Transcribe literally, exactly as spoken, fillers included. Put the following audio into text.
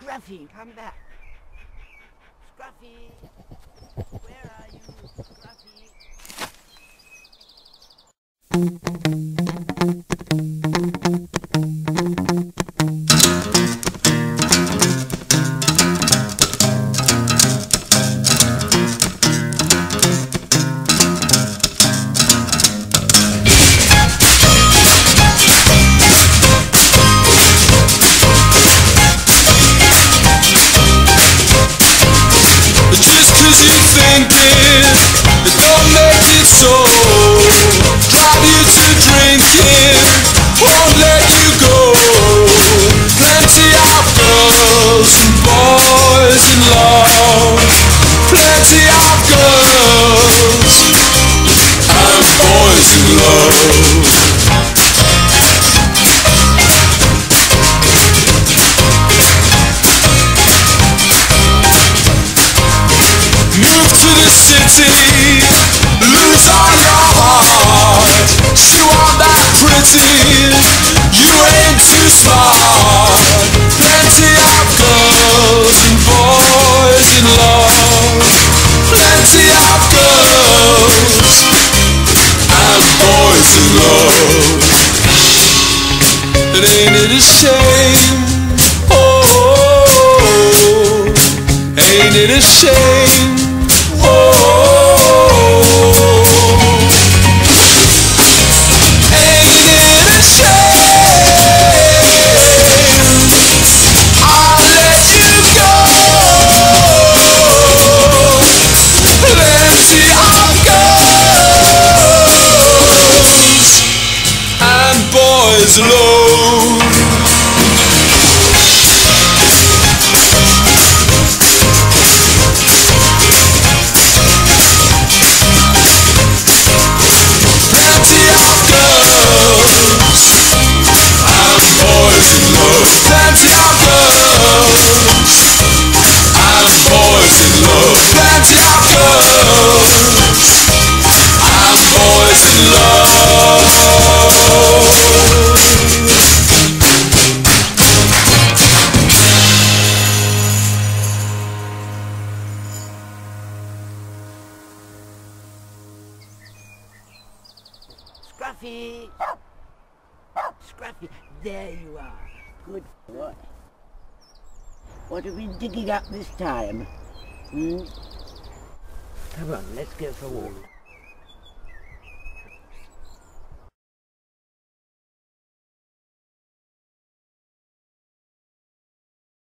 Scruffy, come back. Scruffy, where are you, Scruffy? Just cause you think it, it don't make it so. Drive you to drinking, won't let you go. Plenty of girls and boys in love. Plenty of girls and boys in love. Move to the city, lose all your heart. She want that pretty, you ain't too smart. Plenty of girls and boys in love. Plenty of girls and boys in love. And ain't it a shame? Oh, ain't it a shame? Boys alone. Plenty of girls and boys in love. Plenty of girls and boys in love. Plenty of girls and boys in love. Scruffy! Scruffy, there you are. Good boy. What are we digging up this time? Hmm? Come on, let's go for a walk.